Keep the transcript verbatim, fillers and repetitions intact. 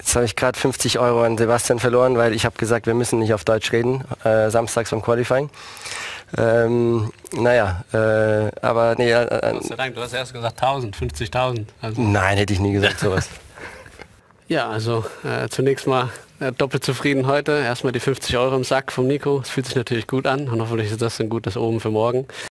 Jetzt habe ich gerade fünfzig Euro an Sebastian verloren, weil ich habe gesagt, wir müssen nicht auf Deutsch reden, äh, samstags beim Qualifying. Ähm, naja, äh, aber nee. Äh, Gott sei Dank, du hast erst gesagt tausend, fünfzigtausend. Also. Nein, hätte ich nie gesagt sowas. Ja, also äh, zunächst mal äh, doppelt zufrieden heute. Erstmal die fünfzig Euro im Sack vom Nico. Es fühlt sich natürlich gut an und hoffentlich ist das ein gutes Omen für morgen.